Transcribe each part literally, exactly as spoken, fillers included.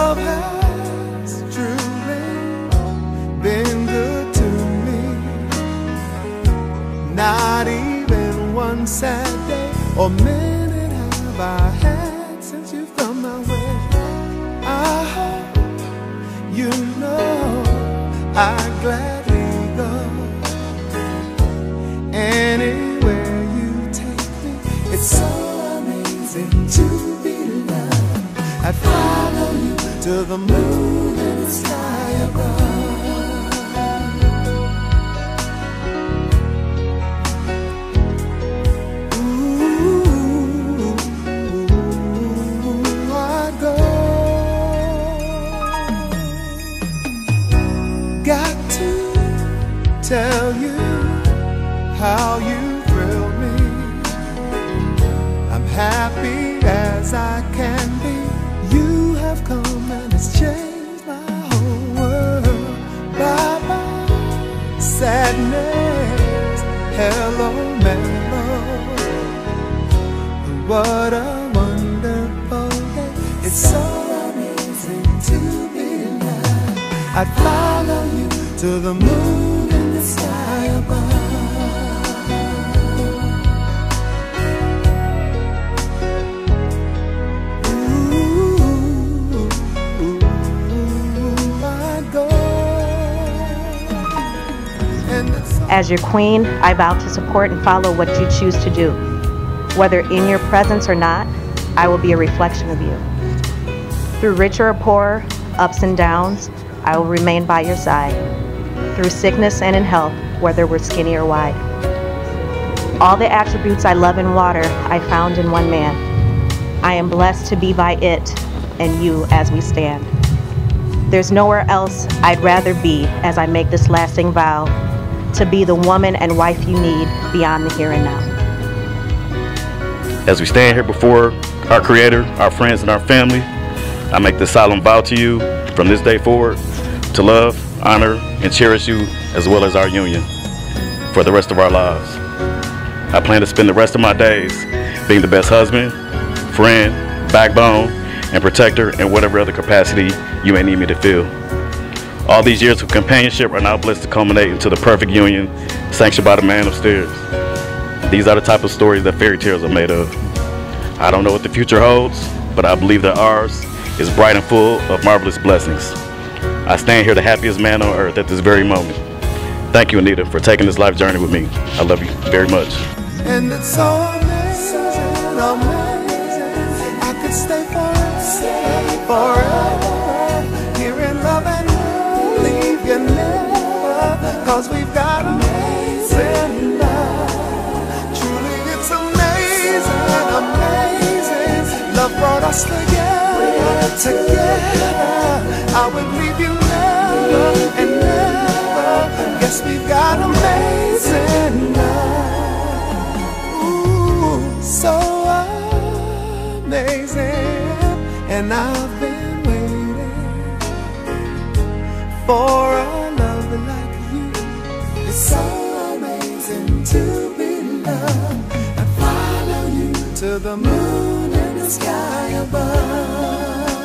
love has truly been good to me. Not even one sad day or minute have I had since you've come my way. I hope you know I gladly go anywhere you take me. It's so amazing to be loved. I'd follow you to the moon and the sky above. Got to tell you how you thrill me. I'm happy as I can be. You have come and it's changed my whole world. Bye bye sadness, hello mellow. What a wonderful day. It's so amazing to be loved. I'd follow you to the moon and the sky above. Ooh, ooh, I go. And as your queen, I vow to support and follow what you choose to do. Whether in your presence or not, I will be a reflection of you. Through richer or poorer, ups and downs, I will remain by your side. Through sickness and in health, whether we're skinny or wide. All the attributes I love in water, I found in one man. I am blessed to be by it and you as we stand. There's nowhere else I'd rather be as I make this lasting vow to be the woman and wife you need beyond the here and now. As we stand here before our Creator, our friends, and our family, I make this solemn vow to you from this day forward to love, honor, and cherish you as well as our union for the rest of our lives. I plan to spend the rest of my days being the best husband, friend, backbone, and protector in whatever other capacity you may need me to fill. All these years of companionship are now blessed to culminate into the perfect union sanctioned by the man upstairs. These are the type of stories that fairy tales are made of. I don't know what the future holds, but I believe that ours is bright and full of marvelous blessings. I stand here the happiest man on earth at this very moment. Thank you, Anita, for taking this life journey with me. I love you very much. And it's so amazing, amazing. I could stay forever, forever, here in love and leave you never, cause we've got amazing love. Truly it's amazing, amazing. Love brought us together, together. I would leave you never and never. Yes, we've got amazing love. Ooh, so amazing. And I've been waiting for a love like you. It's so amazing to be loved. I follow you to the moon and the sky above.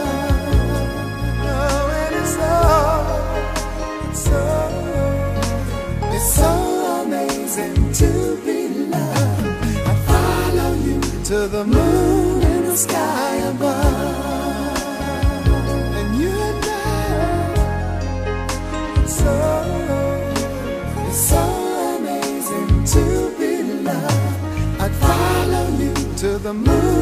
It's so amazing to be loved. I follow you to the moon and the sky above. And you and I, it's so, it's so amazing to be loved. I'd follow you to the moon